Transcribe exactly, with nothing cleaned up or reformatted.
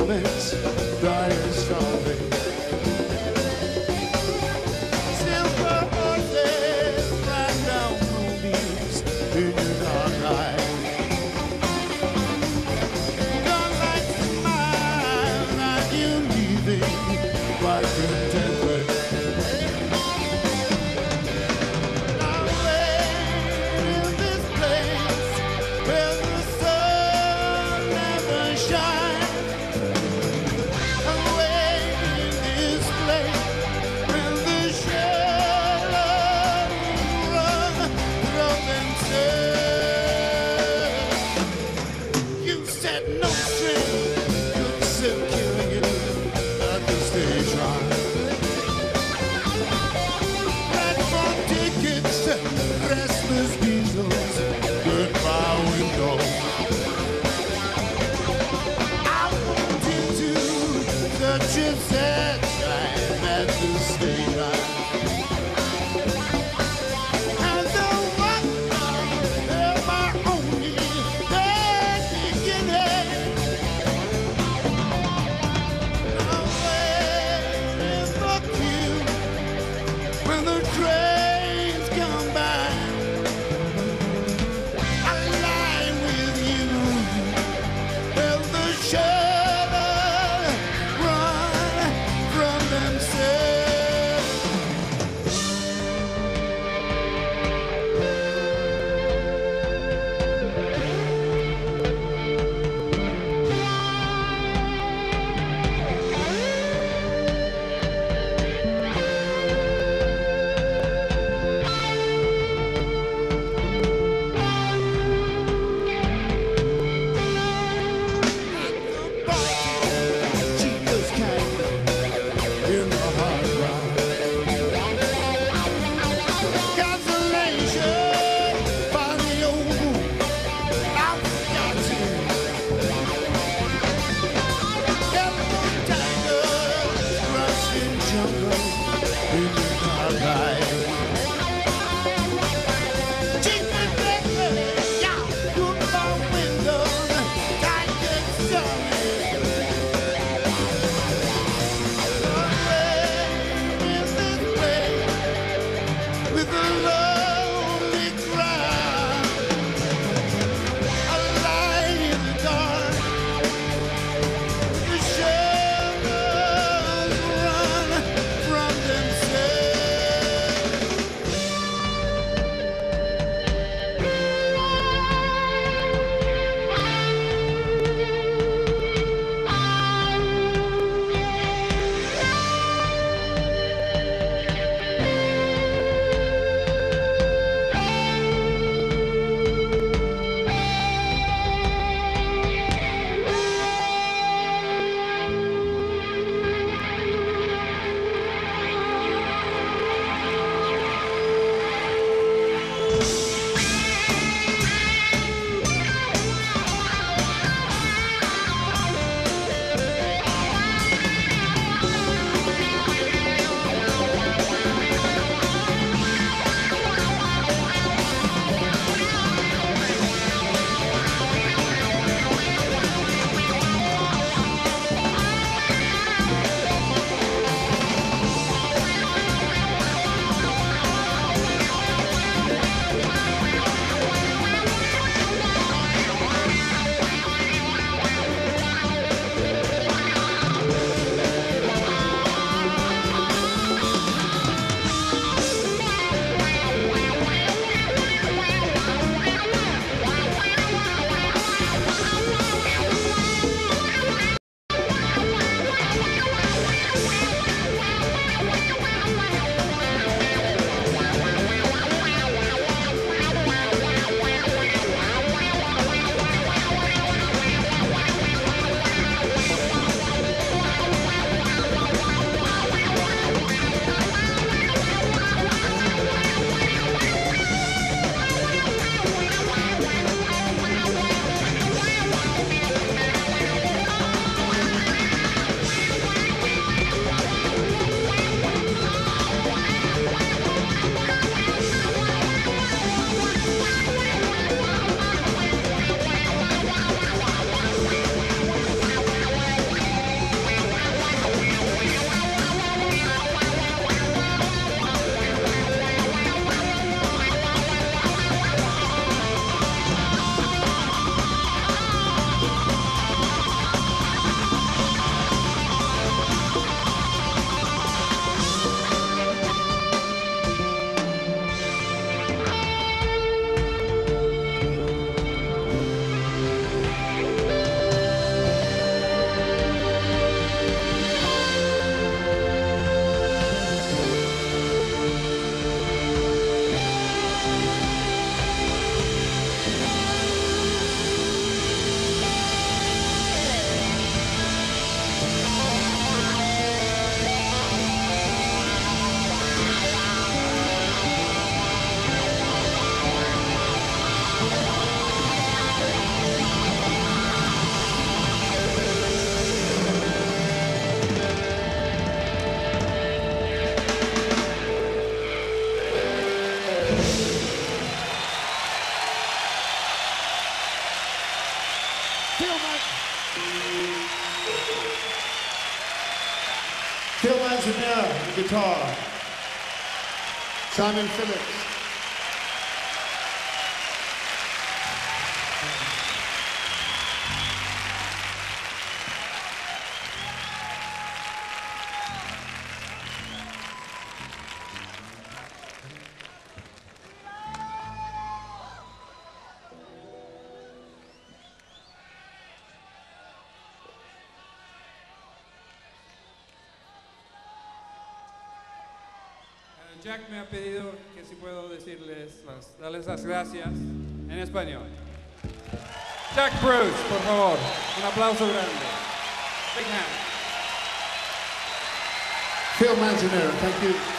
moments, dying starving. Silver horses ride down moonbeams in your dark eye. Don't like smile like you leaving, quite contentment. I'm waiting in this place where the sun never shines. I'm waiting in this place where the shadows run through themselves. You said no strength could secure you at the stage ride. Platform tickets, restless diesels, goodbye window. I wanted to touch your sad time at the stage ride. And the one of my only beginning. I'm waiting for you when the trains come by. I lie with you till the shadows run from themselves. Manzanera, guitar. Simon Phillips. Jack me ha pedido que si puedo decirles, las, darles las gracias en español. Jack Bruce, por favor, un aplauso grande. Big hand. Phil Manzanera, thank you.